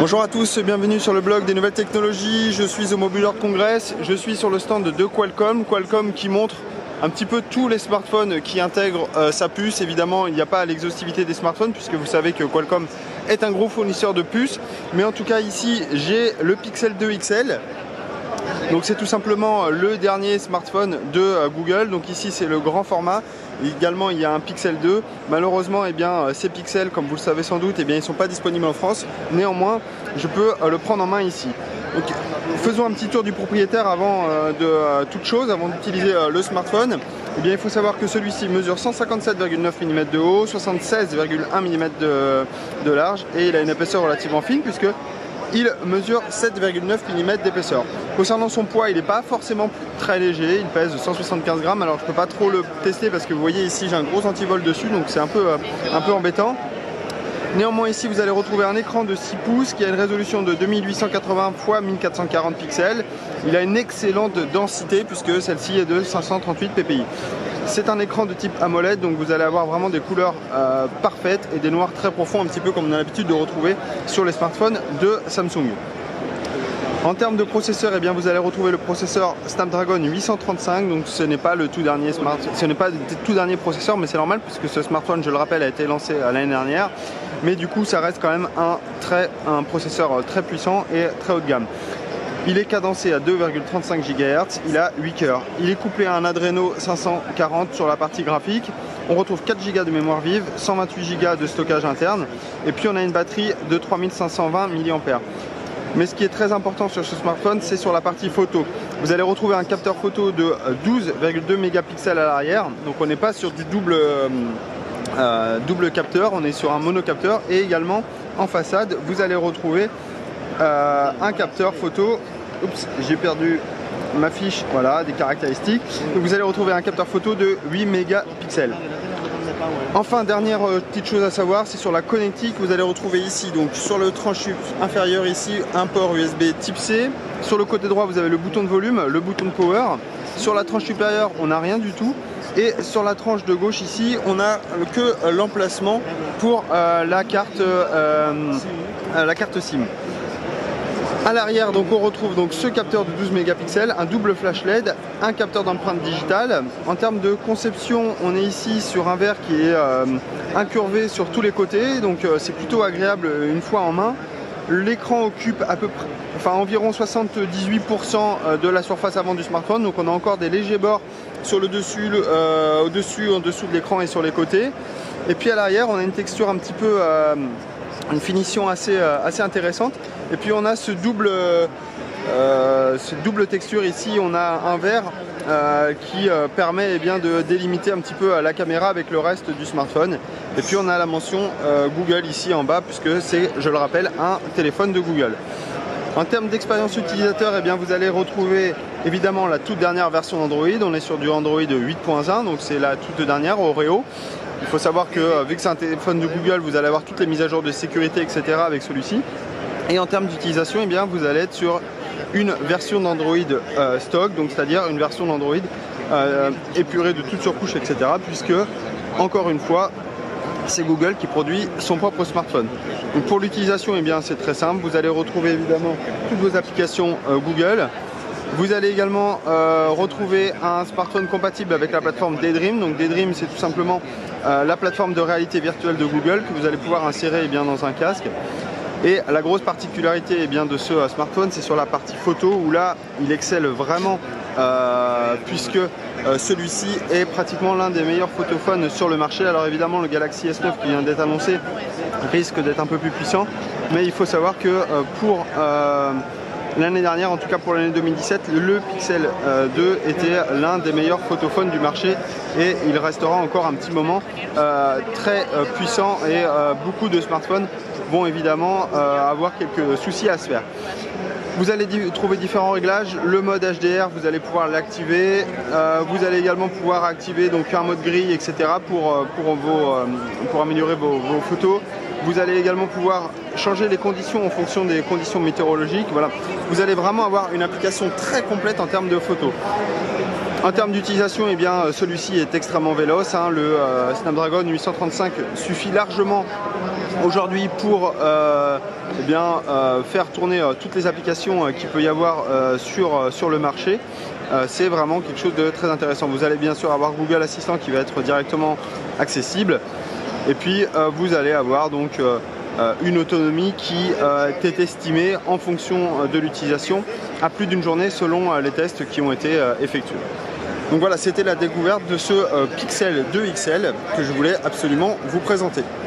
Bonjour à tous, bienvenue sur le blog des nouvelles technologies. Je suis au Mobile World Congress, je suis sur le stand de Qualcomm qui montre un petit peu tous les smartphones qui intègrent sa puce. Évidemment, il n'y a pas l'exhaustivité des smartphones puisque vous savez que Qualcomm est un gros fournisseur de puces. Mais en tout cas ici, j'ai le Pixel 2 XL. Donc c'est tout simplement le dernier smartphone de Google. Donc ici c'est le grand format. Également il y a un Pixel 2. Malheureusement ces Pixels, comme vous le savez sans doute, ils ne sont pas disponibles en France. Néanmoins je peux le prendre en main ici. Donc, faisons un petit tour du propriétaire avant de toute chose, avant d'utiliser le smartphone. Il faut savoir que celui-ci mesure 157,9 mm de haut, 76,1 mm de large et il a une épaisseur relativement fine puisque il mesure 7,9 mm d'épaisseur. Concernant son poids, il n'est pas forcément très léger, il pèse 175 grammes. Alors je ne peux pas trop le tester parce que vous voyez ici j'ai un gros antivol dessus, donc c'est un peu embêtant. Néanmoins ici vous allez retrouver un écran de 6 pouces qui a une résolution de 2880 x 1440 pixels. Il a une excellente densité puisque celle-ci est de 538 ppi. C'est un écran de type AMOLED, donc vous allez avoir vraiment des couleurs parfaites et des noirs très profonds, un petit peu comme on a l'habitude de retrouver sur les smartphones de Samsung. En termes de processeur, vous allez retrouver le processeur Snapdragon 835, donc ce n'est pas le tout dernier processeur, mais c'est normal puisque ce smartphone, je le rappelle, a été lancé l'année dernière. Mais du coup, ça reste quand même un processeur très puissant et très haut de gamme. Il est cadencé à 2,35 GHz, il a 8 cœurs. Il est couplé à un Adreno 540 sur la partie graphique. On retrouve 4 Go de mémoire vive, 128 Go de stockage interne. Et puis on a une batterie de 3520 mAh. Mais ce qui est très important sur ce smartphone, c'est sur la partie photo. Vous allez retrouver un capteur photo de 12,2 mégapixels à l'arrière. Donc on n'est pas sur du double capteur, on est sur un monocapteur. Et également en façade, vous allez retrouver un capteur photo. Oups, j'ai perdu ma fiche, voilà, des caractéristiques. Donc vous allez retrouver un capteur photo de 8 mégapixels. Enfin, dernière petite chose à savoir, c'est sur la connectique. Vous allez retrouver ici, donc sur le tranche inférieur ici, un port USB type C. Sur le côté droit, vous avez le bouton de volume, le bouton de power. Sur la tranche supérieure, on n'a rien du tout. Et sur la tranche de gauche ici, on n'a que l'emplacement pour la carte SIM. À l'arrière, donc on retrouve donc ce capteur de 12 mégapixels, un double flash LED, un capteur d'empreinte digitale. En termes de conception, on est ici sur un verre qui est incurvé sur tous les côtés, donc c'est plutôt agréable une fois en main. L'écran occupe environ 78% de la surface avant du smartphone, donc on a encore des légers bords sur le dessus, en dessous de l'écran et sur les côtés. Et puis à l'arrière, on a une texture un petit peu une finition assez intéressante. Et puis on a ce double texture ici, on a un verre qui permet de délimiter un petit peu la caméra avec le reste du smartphone. Et puis on a la mention Google ici en bas puisque c'est, je le rappelle, un téléphone de Google. En termes d'expérience utilisateur, vous allez retrouver évidemment la toute dernière version d'Android. On est sur du Android 8.1, donc c'est la toute dernière, Oreo. Il faut savoir que vu que c'est un téléphone de Google, vous allez avoir toutes les mises à jour de sécurité, etc. avec celui-ci. Et en termes d'utilisation, vous allez être sur une version d'Android stock, donc c'est-à-dire une version d'Android épurée de toutes surcouches, etc. Puisque, encore une fois, c'est Google qui produit son propre smartphone. Donc pour l'utilisation, c'est très simple. Vous allez retrouver évidemment toutes vos applications Google. Vous allez également retrouver un smartphone compatible avec la plateforme Daydream. Donc Daydream, c'est tout simplement la plateforme de réalité virtuelle de Google que vous allez pouvoir insérer dans un casque. Et la grosse particularité de ce smartphone, c'est sur la partie photo où là, il excelle vraiment puisque celui-ci est pratiquement l'un des meilleurs photophones sur le marché. Alors évidemment, le Galaxy S9 qui vient d'être annoncé risque d'être un peu plus puissant, mais il faut savoir que pour l'année dernière, en tout cas pour l'année 2017, le Pixel 2 était l'un des meilleurs photophones du marché et il restera encore un petit moment très puissant et beaucoup de smartphones vont évidemment avoir quelques soucis à se faire. Vous allez trouver différents réglages. Le mode HDR, vous allez pouvoir l'activer. Vous allez également pouvoir activer un mode grille, etc. pour améliorer vos photos. Vous allez également pouvoir changer les conditions en fonction des conditions météorologiques. Voilà. Vous allez vraiment avoir une application très complète en termes de photos. En termes d'utilisation, celui-ci est extrêmement véloce. Le Snapdragon 835 suffit largement aujourd'hui pour faire tourner toutes les applications qu'il peut y avoir sur le marché. C'est vraiment quelque chose de très intéressant. Vous allez bien sûr avoir Google Assistant qui va être directement accessible. Et puis vous allez avoir donc une autonomie qui est estimée en fonction de l'utilisation à plus d'une journée selon les tests qui ont été effectués. Donc voilà, c'était la découverte de ce Pixel 2 XL que je voulais absolument vous présenter.